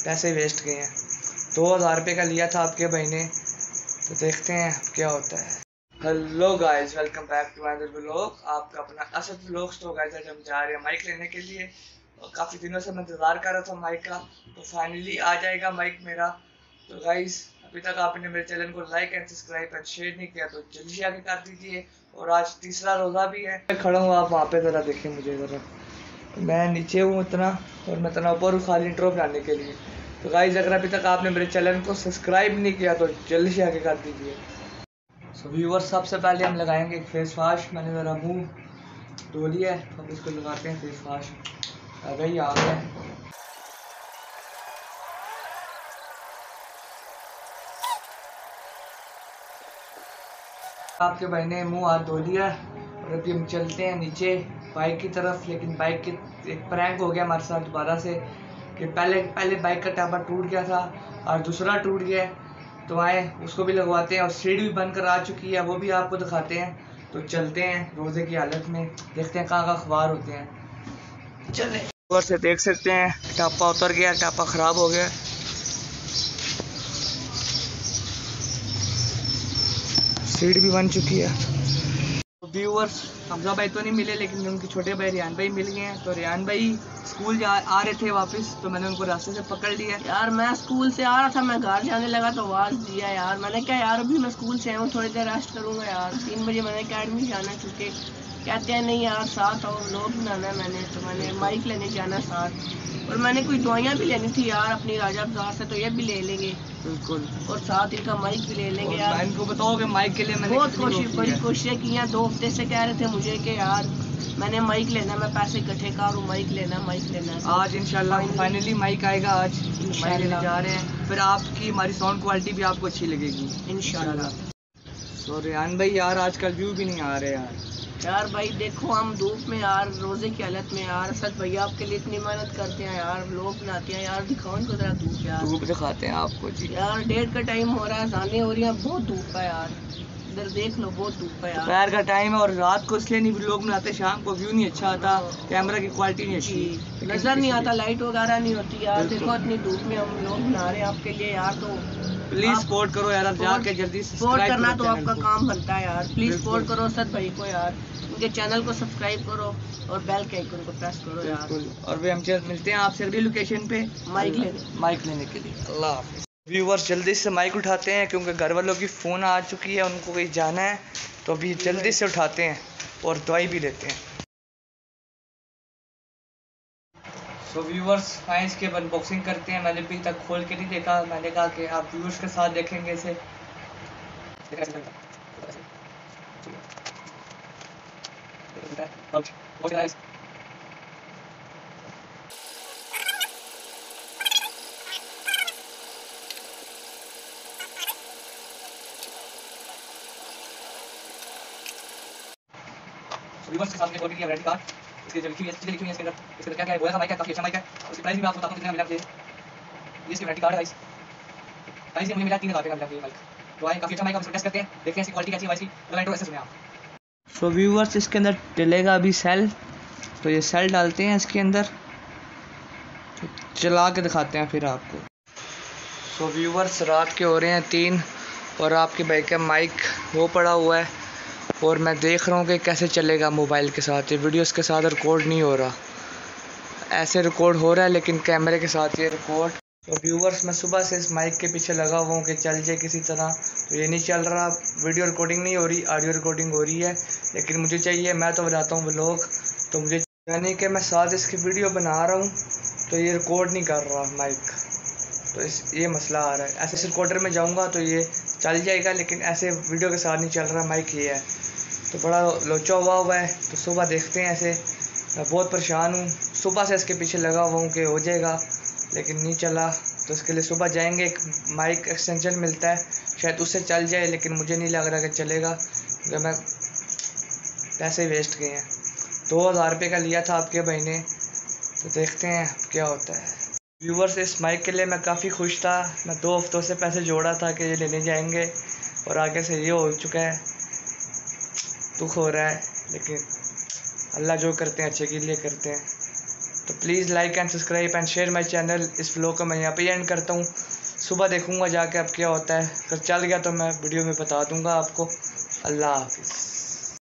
पैसे वेस्ट गए हैं। 2000 रुपये का लिया था आपके भाई ने, तो देखते हैं क्या होता है। Hello guys, welcome back to another vlog. आपका अपना असद व्लॉग्स। तो गाइस आज हम जा रहे हैं माइक लेने के लिए, और काफ़ी दिनों से मैं इंतज़ार कर रहा था माइक का, तो फाइनली आ जाएगा माइक मेरा। तो गाइस अभी तक आपने मेरे चैनल को like and subscribe and share नहीं किया, तो जल्दी से आगे कर दीजिए। और आज तीसरा रोज़ा भी है। मैं खड़ा हूँ, आप वहाँ पे ज़रा देखें मुझे ज़रा, मैं नीचे हूँ इतना, और मैं इतना ऊपर हूँ खाली इंट्रो बनाने के लिए। तो गाइस अगर अभी तक आपने मेरे चैनल को सब्सक्राइब नहीं किया तो जल्दी से आगे कर दीजिए। सो व्यूअर्स, सबसे पहले हम लगाएंगे एक फेस वाश। मैंने ज़रा मुंह धो लिया है, अब इसको लगाते हैं फेस वाश। अभी आ गया है। आपके भाई ने मुंह हाथ धो लिया, और अभी हम चलते हैं नीचे बाइक की तरफ। लेकिन बाइक की एक प्रैंक हो गया हमारे साथ दोबारा से, कि पहले बाइक का टापा टूट गया था और दूसरा टूट गया। तो आए उसको भी लगवाते हैं, और सीढ़ी भी बनकर आ चुकी है, वो भी आपको दिखाते हैं। तो चलते हैं रोज़े की हालत में, देखते हैं कहाँ अखबार होते हैं। चले ऊपर से देख सकते हैं टापा उतर गया, टापा ख़राब हो गया। सीट भी बन चुकी है। व्यूअर्स, हमजा भाई तो नहीं मिले, लेकिन उनके छोटे भाई रियान भाई मिल गए हैं। तो रियान भाई स्कूल आ रहे थे वापस, तो मैंने उनको रास्ते से पकड़ लिया। यार मैं स्कूल से आ रहा था, मैं घर जाने लगा तो आवाज़ दिया यार। मैंने कहा यार अभी मैं स्कूल से आया हूँ, थोड़ी देर रेस्ट करूँगा यार। 3 बजे मैंने अकेडमी जाना है, क्योंकि कहते हैं नहीं यार साथ और लोग बनाना है मैंने, तो मैंने माइक लेने जाना है साथ। और मैंने कोई दवाइयाँ भी लेनी थी यार अपनी राजा बाजार से, तो ये भी ले लेंगे बिल्कुल, और साथ इनका माइक भी ले लेंगे यार। इनको बताओ कि माइक के लिए मैंने बहुत बड़ी कोशिशें की हैं। 2 हफ्ते से कह रहे थे मुझे कि यार मैंने माइक लेना, मैं पैसे इकट्ठे करूँ, माइक लेना। आज इंशाल्लाह फाइनली माइक आएगा। आज माइक लेने जा रहे हैं, फिर आपकी हमारी साउंड क्वालिटी भी आपको अच्छी लगेगी इंशाल्लाह। सो रियान भाई यार आजकल व्यू भी नहीं आ रहे यार भाई देखो हम धूप में यार, रोजे की हालत में यार, सच भैया आपके लिए इतनी मेहनत करते हैं यार, लोग बनाते हैं यार, दिखाओ इनको जरा धूप यार। धूप दिखाते हैं आपको जी। यार 1:30 का टाइम हो रहा है, जाने हो रही है, बहुत धूप है यार, इधर देख लो बहुत धूप है यार। दोपहर का टाइम है, और रात को इसलिए नहीं लोग बनाते, शाम को व्यू नहीं अच्छा आता, कैमरा की क्वालिटी नहीं अच्छी, नजर नहीं आता, लाइट वगैरह नहीं होती यार। देखो इतनी धूप में हम लोग बना रहे हैं आपके लिए यार, तो प्लीज सपोर्ट करो यार, जाके जल्दी सपोर्ट करना तो आपका काम बनता है यार। प्लीज सपोर्ट करो सद भाई को यार, उनके चैनल को सब्सक्राइब करो और बेल के आइकन को प्रेस करो यार। और भी हम मिलते हैं आपसे अगली लोकेशन पे माइक लेने के लिए। अल्लाह हाफिज़। व्यूअर्स जल्दी से माइक उठाते हैं, क्योंकि घर वालों की फ़ोन आ चुकी है, उनको कहीं जाना है, तो अभी जल्दी से उठाते हैं और दवाई भी लेते हैं। सो व्यूअर्स आए इसके अनबॉक्सिंग करते हैं। मैंने अभी तक खोल के नहीं देखा, मैंने कहा कि आप व्यूअर्स के साथ देखेंगे इसे। व्यूअर्स के सामने खोल के वारंटी कार्ड, इसके जो लिखी हुई है, चीज़ें लिखी हुई हैं इसके अंदर क्या क्या है, बोला था माइक है, काफ़ी अच्छा माइक है। उसकी प्राइस भी मैं आपको बताता हूँ कितने में मिला। ये इसकी वारंटी कार्ड है गाइस, ये मुझे मिला 3000 रुपये का मिला ये माइक। तो आए काफ़ी अच्छा माइक, हम इसको टेस्ट करते हैं, देखते हैं इसकी क्वालिटी कैसी है इसकी। तो इंट्रो ऐसे सुने आप। सो व्यूअर्स इसके अंदर डलेगा अभी सेल, तो ये सेल डालते हैं इसके अंदर, तो चला के दिखाते हैं फिर आपको। सो व्यूअर्स रात के हो रहे हैं 3, और आपके भाई का माइक वो पड़ा हुआ है, और मैं देख रहा हूँ कि कैसे चलेगा मोबाइल के साथ। ये वीडियोस के साथ रिकॉर्ड नहीं हो रहा, ऐसे रिकॉर्ड हो रहा है लेकिन कैमरे के साथ ये रिकॉर्ड। तो व्यूअर्स मैं सुबह से इस माइक के पीछे लगा हुआ हूँ कि चल जाए किसी तरह, तो ये नहीं चल रहा। वीडियो रिकॉर्डिंग नहीं हो रही, ऑडियो रिकॉर्डिंग हो रही है, लेकिन मुझे चाहिए, मैं तो बनाता हूँ व्लॉग, तो मुझे यानी कि मैं साथ इसकी वीडियो बना रहा हूँ, तो ये रिकॉर्ड नहीं कर रहा माइक, तो ये मसला आ रहा है। ऐसे रिकॉर्डर में जाऊँगा तो ये चल जाएगा, लेकिन ऐसे वीडियो के साथ नहीं चल रहा माइक, ये है तो बड़ा लोचा हुआ है। तो सुबह देखते हैं ऐसे, मैं बहुत परेशान हूँ, सुबह से इसके पीछे लगा हुआ हूँ कि हो जाएगा, लेकिन नहीं चला। तो इसके लिए सुबह जाएंगे, एक माइक एक्सटेंशन मिलता है, शायद उससे चल जाए, लेकिन मुझे नहीं लग रहा कि चलेगा, क्योंकि मैं पैसे वेस्ट गए हैं। 2000 रुपये का लिया था आपके भाई ने, तो देखते हैं क्या होता है। व्यूवर्स इस माइक के लिए मैं काफ़ी खुश था, मैं 2 हफ्तों से पैसे जोड़ा था कि ये लेने जाएंगे, और आगे से ये हो चुका है। दुख हो रहा है, लेकिन अल्लाह जो करते हैं अच्छे के लिए करते हैं। तो please like and subscribe and share my channel. इस व्लॉग को मैं यहाँ पे एंड करता हूँ। सुबह देखूँगा जाके अब क्या होता है, अगर चल गया तो मैं वीडियो में बता दूँगा आपको। अल्लाह हाफिज़।